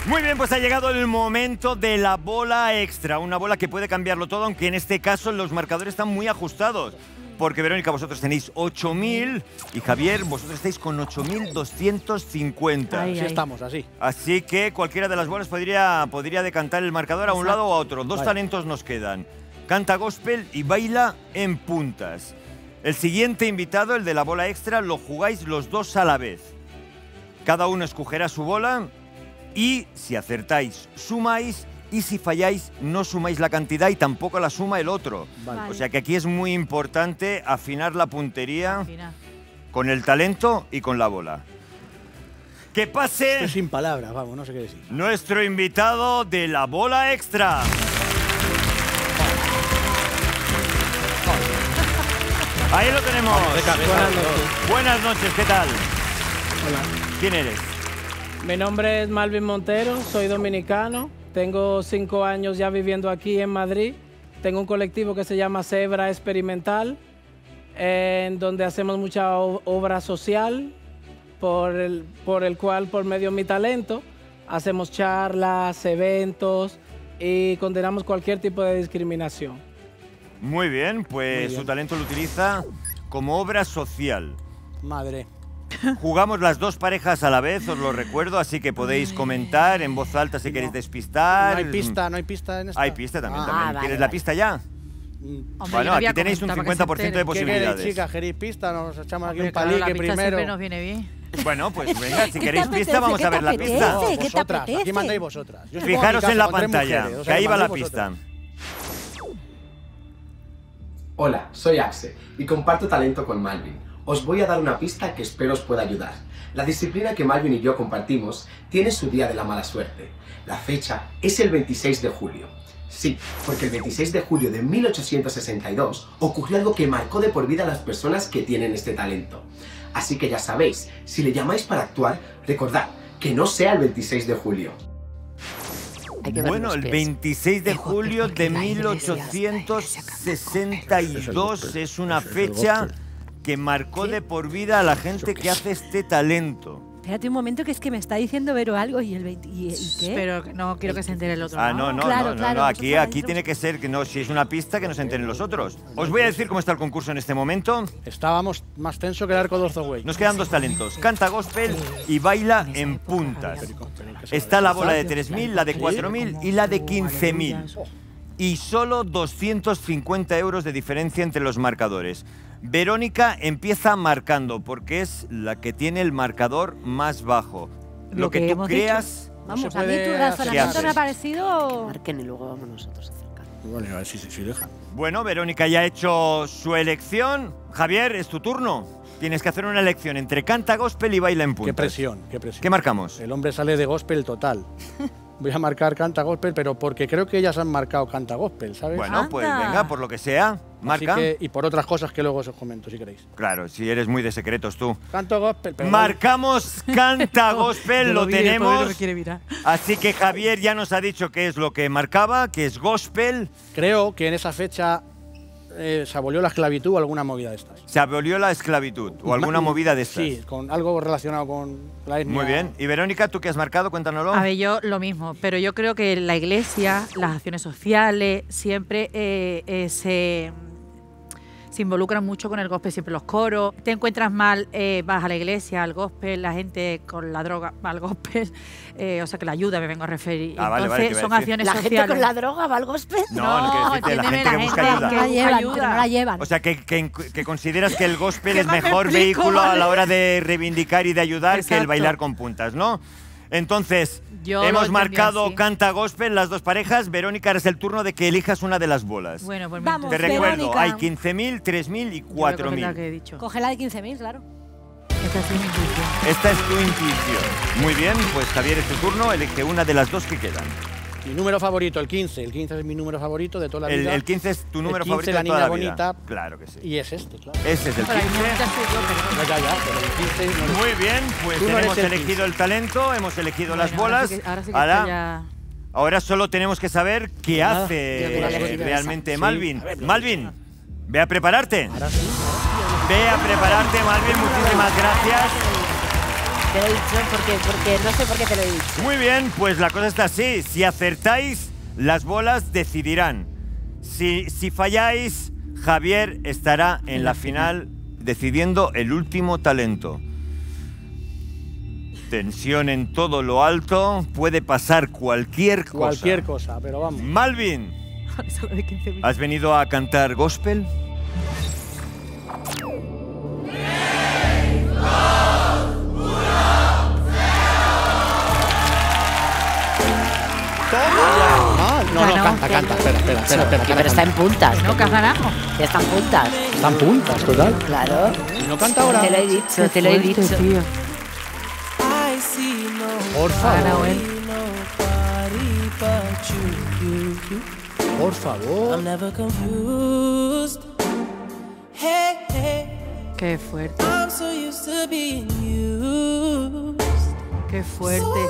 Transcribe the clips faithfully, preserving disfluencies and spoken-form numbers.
Muy bien, pues ha llegado el momento de la bola extra. Una bola que puede cambiarlo todo, aunque en este caso los marcadores están muy ajustados. Porque, Verónica, vosotros tenéis ocho mil y Javier, vosotros estáis con ocho mil doscientos cincuenta. Así estamos, así. Así que cualquiera de las bolas podría, podría decantar el marcador a un lado o a otro. Dos Vale. talentos nos quedan. Canta gospel y baila en puntas. El siguiente invitado, el de la bola extra, lo jugáis los dos a la vez. Cada uno escogerá su bola y, si acertáis, sumáis. Y si falláis, no sumáis la cantidad y tampoco la suma el otro. Vale. O sea que aquí es muy importante afinar la puntería Afina. con el talento y con la bola. ¡Que pase! Estoy sin palabras, vamos, no sé qué decir. Nuestro invitado de la bola extra. Ahí lo tenemos. Buenas noches. Buenas noches, ¿qué tal? Hola. ¿Quién eres? Mi nombre es Malvin Montero, soy dominicano. Tengo cinco años ya viviendo aquí en Madrid. Tengo un colectivo que se llama Cebra Experimental, en donde hacemos mucha o- obra social, por el, por el cual, por medio de mi talento, hacemos charlas, eventos y condenamos cualquier tipo de discriminación. Muy bien, pues Muy bien. su talento lo utiliza como obra social. Madre. Jugamos las dos parejas a la vez, os lo recuerdo, así que podéis comentar en voz alta si queréis despistar. No hay pista, no hay pista en esta. Hay pista también. Ah, también. vale, ¿Quieres vale. la pista ya? mm. Hombre, Bueno, yo no voy a aquí tenéis un comentar para que cincuenta por ciento de se ¿Qué posibilidades. queréis, chicas? ¿Queréis pista? Nos echamos aquí Hombre, un claro, palique la pista primero. siempre nos viene bien. Bueno, pues venga, si ¿Qué queréis te pista, apetece? vamos ¿Qué a te ver la apetece? pista. No, ¿Qué te vosotras, aquí apetece? mandáis vosotras. Yo estoy Fijaros mi en la casa con tres pantalla, mujeres, o que sea, ahí va la mandáis pista. vosotras. Hola, soy Axe y comparto talento con Malvin. Os voy a dar una pista que espero os pueda ayudar. La disciplina que Malvin y yo compartimos tiene su día de la mala suerte. La fecha es el veintiséis de julio. Sí, porque el veintiséis de julio de mil ochocientos sesenta y dos ocurrió algo que marcó de por vida a las personas que tienen este talento. Así que ya sabéis, si le llamáis para actuar, recordad que no sea el veintiséis de julio. Hay que ver Bueno, los el pies. veintiséis de Mejor, julio porque de la iglesia mil ochocientos sesenta y dos es una fecha que marcó de por vida a la gente que hace este talento. Espérate un momento, que es que me está diciendo Vero algo y el veinte. ¿Y, y qué? Pero que no quiero que se entere el otro. Ah, no, no, Claro, no, no, claro, no, aquí, vosotros aquí adentro. tiene que ser que no, si es una pista que no se enteren los otros. Os voy a decir cómo está el concurso en este momento. Estábamos más tenso que el arco de Orzoway. Nos quedan dos talentos, canta gospel y baila en puntas. Está la bola de tres mil, la de cuatro mil y la de quince mil. Y solo doscientos cincuenta euros de diferencia entre los marcadores. Verónica empieza marcando porque es la que tiene el marcador más bajo. Lo, Lo que, que tú hemos creas, Vamos, se a mí puede tu hacer. razonamiento ¿Qué me ha haces? parecido... Marquen y luego vamos nosotros a acercar. Vale, a ver si, si dejan. bueno, Verónica ya ha hecho su elección. Javier, es tu turno. Tienes que hacer una elección entre canta gospel y baila en puntas. Qué presión, qué presión. ¿Qué marcamos? El hombre sale de gospel total. Voy a marcar canta gospel, pero porque creo que ellas han marcado canta gospel, ¿sabes? Bueno, pues Anda. venga, por lo que sea, Así marca. que- y por otras cosas que luego os comento, si queréis. Claro, si eres muy de secretos tú. Canto gospel, pero Marcamos canta gospel, Yo lo vi, después tenemos. me quiere mirar. Así que Javier ya nos ha dicho qué es lo que marcaba, que es gospel. creo que en esa fecha eh, se abolió la esclavitud o alguna movida de estas. Se abolió la esclavitud o alguna Ma- movida de estas. Sí, con algo relacionado con la etnia. Muy bien. Y Verónica, ¿tú qué has marcado? Cuéntanoslo. A ver, yo lo mismo, pero yo creo que la iglesia, las acciones sociales, siempre eh, eh, se, se involucran mucho con el gospel, siempre los coros. Te encuentras mal, eh, vas a la iglesia, al gospel, la gente con la droga va al gospel, eh, o sea que la ayuda me vengo a referir. Ah, vale, vale, Entonces te iba a son decir. acciones ¿La sociales. gente con la droga va al gospel? No, no, quiero decirte, la entiéndeme, gente que busca ayuda. Que no la llevan, ayuda. que no la llevan. O sea, que, que- que consideras que el gospel ¿Qué es más me mejor explico, vehículo a vale? la hora de reivindicar y de ayudar que el Exacto. bailar con puntas, ¿no? Entonces, Yo lo hemos entendí marcado así. canta gospel las dos parejas. Verónica, ahora es el turno de que elijas una de las bolas. Bueno, pues Vamos, Te entonces, recuerdo, Verónica. hay quince mil, tres mil y yo voy a cuatro coger mil. la que he dicho. Coge la de quince mil, claro. Esta es mi intuición. Esta es tu intuición. Muy bien, pues Javier, es tu turno. Elige una de las dos que quedan. Mi número favorito, el quince. El quince es mi número favorito de toda la El, vida. el quince es tu número El quince, favorito la de toda niña la vida. bonita. Claro que sí. Y es este, claro. Ese es el Pero ahí quince. ya soy yo, perdón. No, ya, ya, pero el quince no es- Muy bien, pues Tú no tenemos eres el elegido quince. el talento, hemos elegido las Bueno, ahora bolas. sí que- ahora sí que Ahora, estoy ya... ahora solo tenemos que saber qué Nada. hace Yo hubiera eh, elegido realmente esa. Malvin. Sí. A ver, Malvin, ve a prepararte. Ahora sí. Ve a prepararte, Malvin. Muchísimas gracias. Te lo he dicho porque, porque no sé por qué te lo he dicho. Muy bien, pues la cosa está así. Si acertáis, las bolas decidirán. Si, si falláis, Javier estará en la final decidiendo el último talento. Tensión en todo lo alto. Puede pasar cualquier cosa. Cualquier cosa, pero vamos. Malvin, ¿has venido a cantar gospel? Ah, no, no, Ganó. canta, canta, espera, espera, espera, espera, Pero está en puntas. No, que has ganado. Que está en puntas. Están puntas, total. Claro. Y no canta ahora. Te lo he dicho, te lo he dicho. Tío. Por Ha ganado favor, él. por favor. Qué fuerte. Qué fuerte.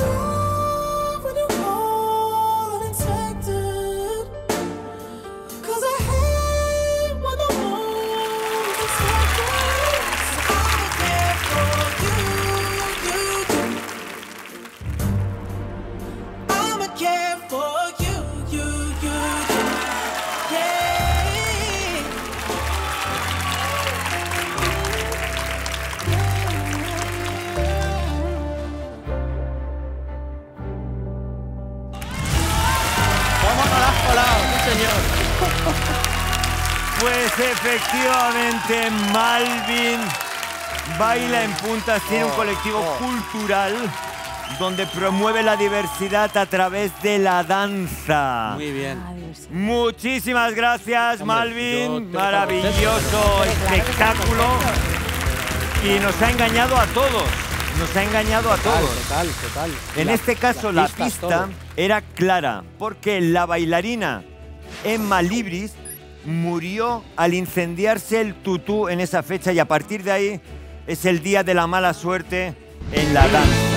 Pues efectivamente, Malvin baila en puntas, tiene un colectivo cultural donde promueve la diversidad a través de la danza. Muy bien. Muchísimas gracias, Hombre, yo Malvin. te Maravilloso espectáculo. Y nos ha engañado a todos. Nos ha engañado a Total, todos. total, total. En La- este caso, las la pistas, pista todo. era clara, porque la bailarina Emma Libris murió al incendiarse el tutú en esa fecha y a partir de ahí es el día de la mala suerte en la danza.